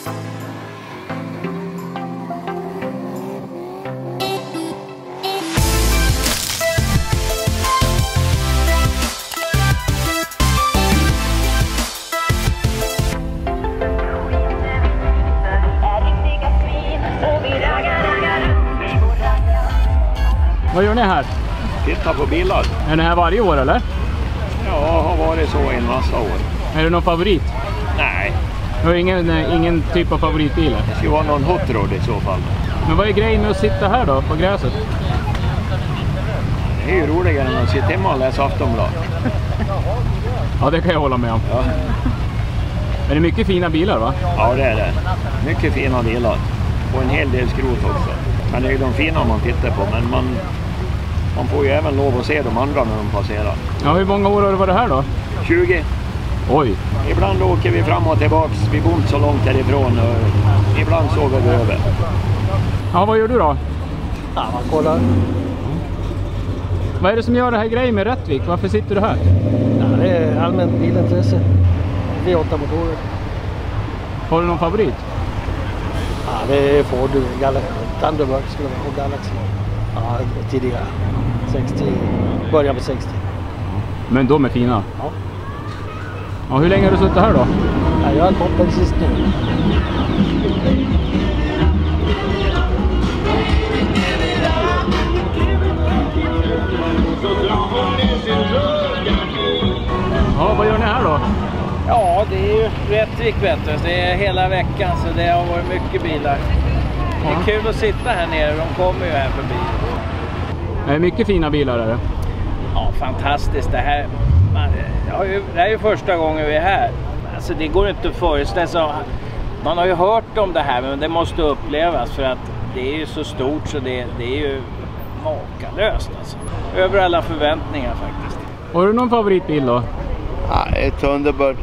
Vad gör ni här? Titta på bilar. Är ni här varje år eller? Ja, har varit så i en massa år. Är det någon favorit? Nej. Du har ingen typ av favoritbil? Det ska vara någon hot rod i så fall. Men vad är grejen med att sitta här då, på gräset? Det är ju roligare än att sitta hemma och läsa Aftonblad. Ja, det kan jag hålla med om. Ja. Är det mycket fina bilar va? Ja, det är det. Mycket fina bilar. Och en hel del skrot också. Men det är ju de fina man tittar på. Men man får ju även lov att se de andra när de passerar. Ja, hur många år har du varit här då? 20. Oj. Ibland åker vi fram och tillbaks. Vi bor inte så långt härifrån. Och ibland sover vi över. Ja, vad gör du då? Ja, man kollar. Vad är det som gör det här grejen med Rättvik? Varför sitter du här? Ja, det är allmänt bilintresse. V8-motorer. Har du någon favorit? Ja, det är Ford Thunderbird skulle det vara, och Galaxy. Ja, tidigare. 60, början på 60. Men de är fina. Ja. Ja, hur länge har du suttit här då? Ja, jag har fått den sist nu. Ja, vad gör ni här då? Ja, det är ju Rättvik vet du. Det är hela veckan så det har varit mycket bilar. Det är kul att sitta här nere, de kommer ju här förbi. Det är mycket fina bilar är det. Ja, fantastiskt. Det här är ju första gången vi är här. Alltså det går inte att föreställa sig. Man har ju hört om det här men det måste upplevas för att det är ju så stort så det är ju makalöst alltså. Över alla förväntningar faktiskt. Har du någon favoritbil då? Nej, Thunderbird.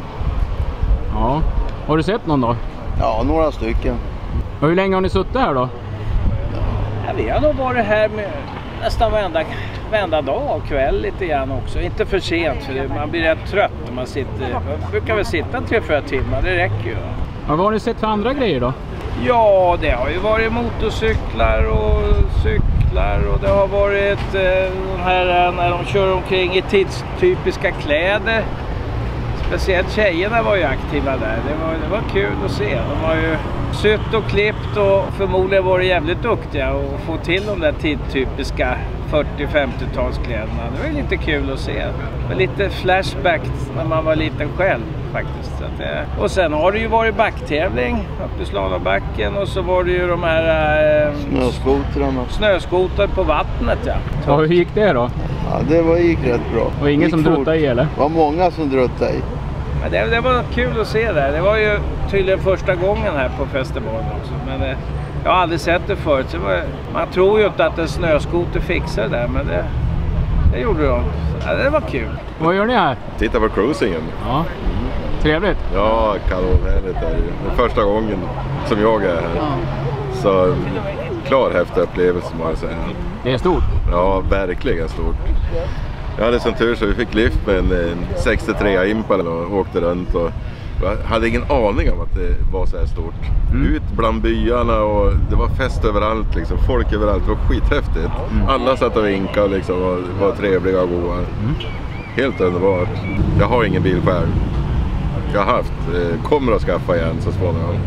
Ja. Har du sett någon då? Ja, några stycken. Och hur länge har ni suttit här då? Ja, vi har nog varit här med nästan varenda dag och kväll lite grann också. Inte för sent för man blir rätt trött när man sitter. Man brukar väl sitta 3-4 timmar, det räcker ju. Ja, vad har ni sett för andra grejer då? Ja, det har ju varit motorcyklar och cyklar och det har varit de här när de kör omkring i tidstypiska kläder. Speciellt tjejerna var ju aktiva där. Det var kul att se. De har ju sytt och klippt och förmodligen varit jävligt duktiga och få till de där tidtypiska 40-50-talskläderna. Det var ju lite kul att se. Det var lite flashback när man var liten själv faktiskt. Så att, och sen har det ju varit backtävling uppe i Slalombacken och så var det ju de här snöskotrarna på vattnet. Ja. Ja, hur gick det då? Ja, det gick rätt bra. Och ingen som druttade i eller? Det var många som druttade i. Men det var kul att se där. Det var ju tydligen första gången här på festivalen också. Men jag har aldrig sett det förut. Så man tror ju inte att en snöskoter fixar det där. Men det gjorde de. Ja, det var kul. Vad gör ni här? Titta på cruisingen. Ja. Trevligt. Ja, kanonhärligt är det. Det är första gången som jag är här. Ja. Så klar häftig upplevelse må jag säga. Det är stort. Ja, verkligen stort. Jag hade sån tur så vi fick lift med en 63 Impala och åkte runt och jag hade ingen aning om att det var så här stort. Ut bland byarna och det var fest överallt liksom, folk överallt, det var skithäftigt. Alla satt och vinkade liksom och var trevliga och goda. Helt underbart. Jag har ingen bil själv. Jag har haft, kommer att skaffa igen så småningom.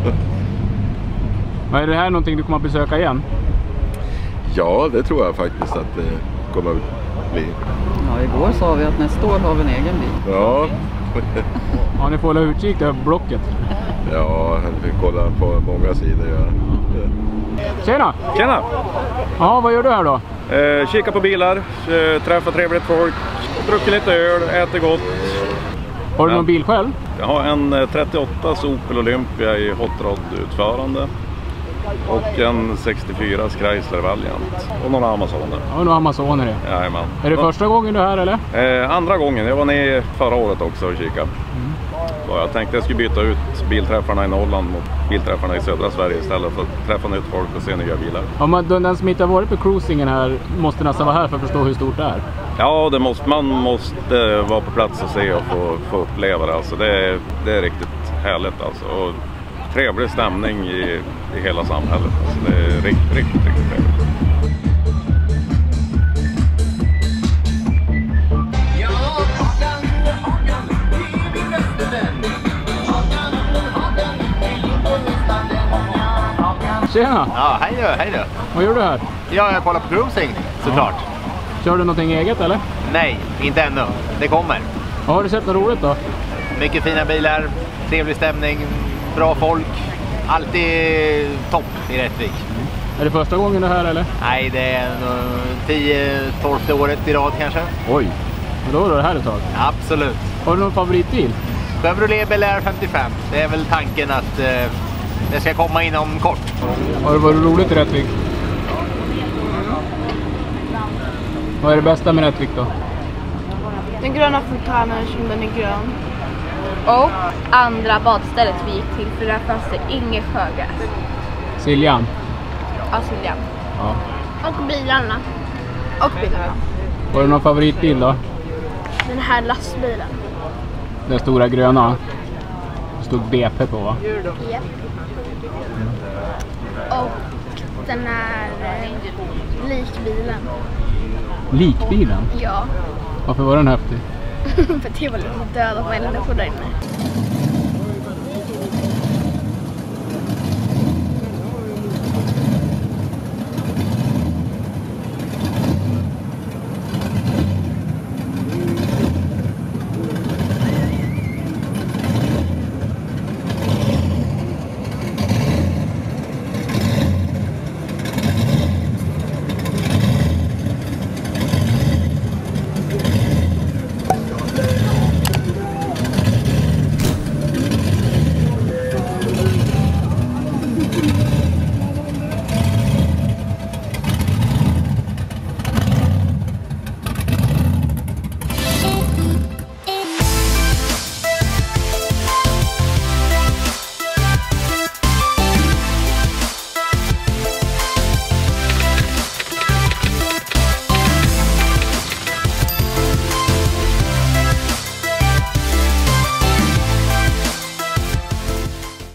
Är det här någonting du kommer att besöka igen? Ja, det tror jag faktiskt att det kommer att bli. Ja, igår sa vi att nästa år har vi en egen bil. Ja. Ja, ni får hålla utkik över blocket. Ja, vi kollar på många sidor. Ja. Tjena! Tjena! Ja, vad gör du här då? Kika på bilar, träffa trevligt folk, druckit lite öl, äter gott. Har du någon bil själv? Jag har en 38 Opel Olympia i hot rod-utförande. Och en 64 Chrysler Valiant. Och några Amazoner. Ja, några Amazoner det. Jajamän. Är det första gången du är här eller? Andra gången. Jag var nere förra året också och kika. Så jag tänkte jag skulle byta ut bilträffarna i Norrland mot bilträffarna i södra Sverige istället för att träffa nytt folk och se nya bilar. Ja, men den som inte har varit på cruisingen här måste nästan vara här för att förstå hur stort det är. Ja, man måste vara på plats och se och få uppleva det. Alltså, det är riktigt härligt alltså. Och trevlig stämning i hela samhället. Alltså det är riktigt trevligt. Tjena! Ja, hej då. Vad gör du här? Jag kollar på cruising, såklart. Kör du någonting eget eller? Nej, inte ännu. Det kommer. Har du sett något roligt då? Mycket fina bilar, trevlig stämning, bra folk. Alltid topp i Rättvik. Är det första gången du är här eller? Nej, det är 10-12 året i rad kanske. Oj, och då är du här ett tag. Absolut. Har du någon favoritbil? Chevrolet Bel Air 55. Det är väl tanken att det ska komma inom kort. Har det varit roligt i Rättvik? Vad är det bästa med Rättvik då? Den gröna fontänen som den är grön. Och andra badstället vi gick till, för där fanns det inget sjögräs. Siljan? Ja, Siljan. Ja. Och bilarna. Har du någon favoritbil då? Den här lastbilen. Den stora gröna. Det stod BP på va? Yep. Och den här likbilen. Likbilen? Ja. Varför var den häftig? För det var lite döda människor där inne.